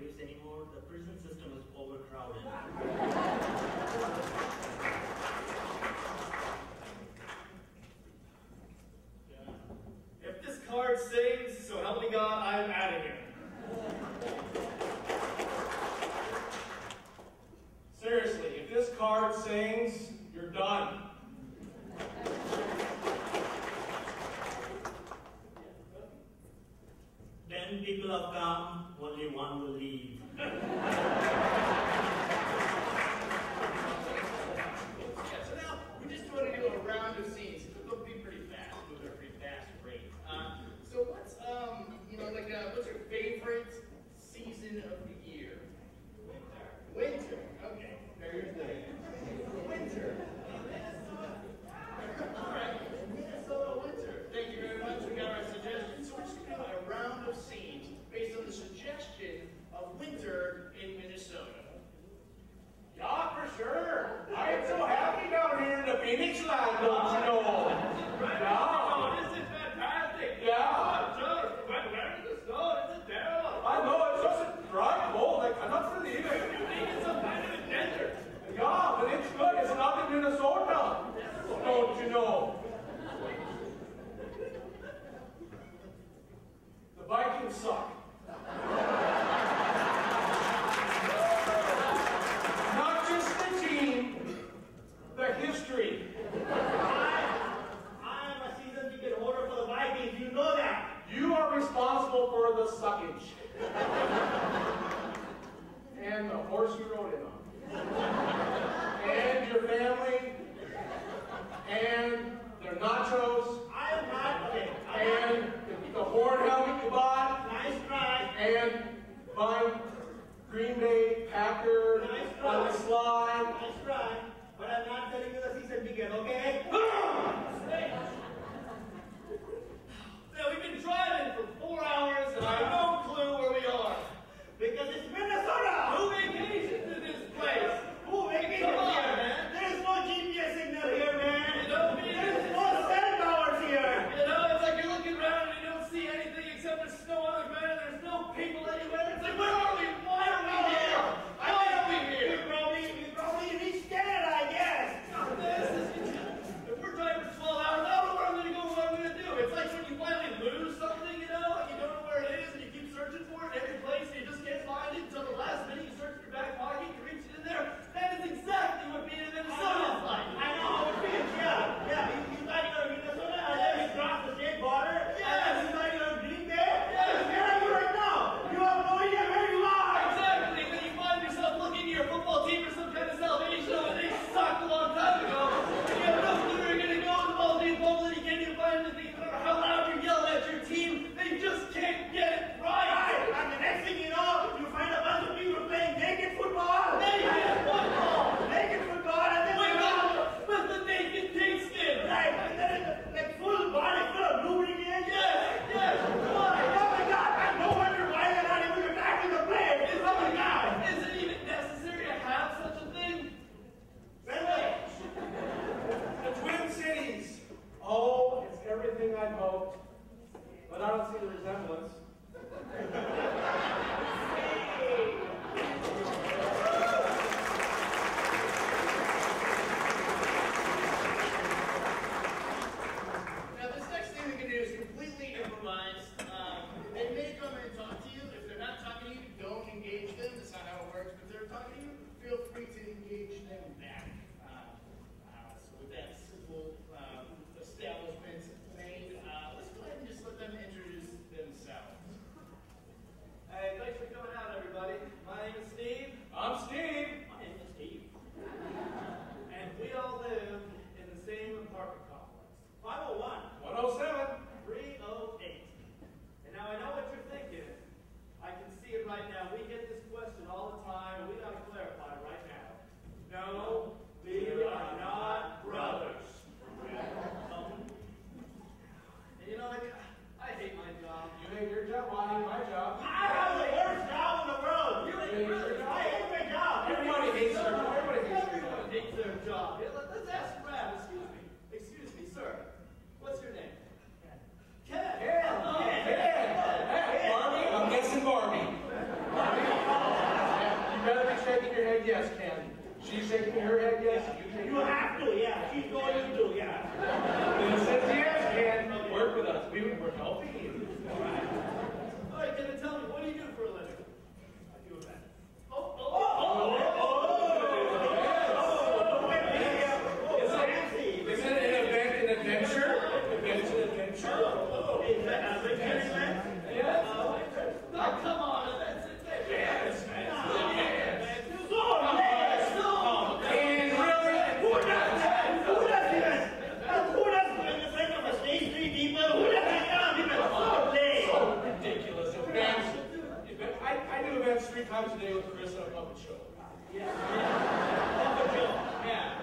produce anymore. The prison system is overcrowded. If this card sings, so help me God, I'm out of here. Seriously, if this card sings, you're done. Ten people have come, only one will leave. Yeah, so now we just want to do a round of scenes. It'll be pretty fast, move at a pretty fast rate. So what's what's your favorite season of the year? Winter. Okay. Very good. Winter. All right. Minnesota winter. Thank you very much. We got our suggestions. So we're just going to do a round of scenes based on the suggestion of winter in Minnesota. Yeah, for sure. I am so happy down here in the Phoenix land, don't you know? Yeah. Oh, this is fantastic. Yeah. Oh, where is the snow? This is terrible. I know, it's just a dry cold. I cannot believe it. You think it's some kind of a desert. Yeah, but it's good. It's not in Minnesota. Don't you know? The Vikings suck. Not just the team, the history. I am a season ticket holder for the Vikings, you know that. You are responsible for the suckage. And the horse you rode in on. And your family. And their nachos. I am not, okay. And the horn helmet you bought. Nice try. And buying Green Bay Packer Nice on the slide. Nice try. But I'm not telling you the season ticket, okay? Now, we've been driving for 4 hours and I have no clue where we are. Because it's Minnesota! Who vacations in this place? Who vacations Come on, here? man. There's no GPS signal here, man. You know, There's no cell towers here. You know, it's like you're looking around and you don't see anything except there's snow on the ground and there's no people anywhere. It's like, where are we? Why are we here? Why are we here? We probably reached Canada, I guess. If we're driving for 12 hours, I don't know where I'm going to go, what I'm going to do. It's like when you finally lose something, you head yes, Ken. She's shaking her head yes. You have to, yeah. She's going to do, yeah. Then it says yes, Ken. Work with us. We're helping you. All right, then tell me, what do you do for a living? I do that. Is it an event, an adventure? It's an adventure. Yes. No, come on, that's it. Yes. I do events 3 times a day with Chris on a puppet show. Yeah.